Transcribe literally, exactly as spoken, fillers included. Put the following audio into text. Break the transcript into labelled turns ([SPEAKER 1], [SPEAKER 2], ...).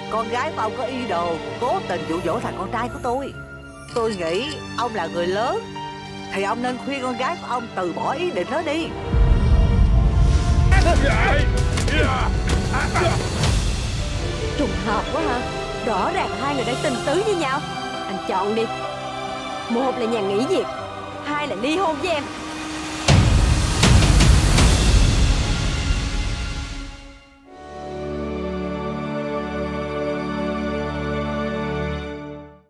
[SPEAKER 1] con gái của ông có ý đồ cố tình dụ dỗ thằng con trai của tôi. Tôi nghĩ ông là người lớn thì ông nên khuyên con gái của ông từ bỏ ý định đó đi.
[SPEAKER 2] Trùng hợp quá hả? Rõ ràng hai người đang tình tứ với nhau. Anh chọn đi. Một là nhà nghỉ việc, hai là ly hôn với em.